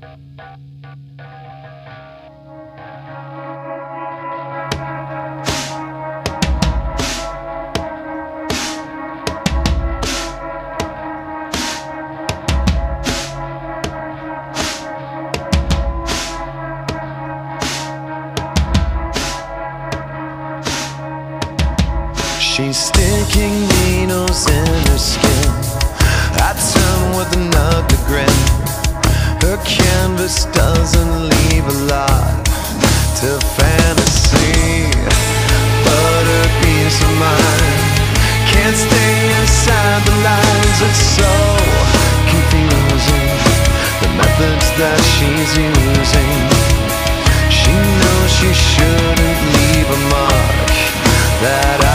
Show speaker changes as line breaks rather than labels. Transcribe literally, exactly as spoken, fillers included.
She's sticking needles in her skin. I turn with an ugly grin. Her canvas doesn't leave a lot to fantasy, but her peace of mind can't stay inside the lines. It's so confusing, the methods that she's using. She knows she shouldn't leave a mark that I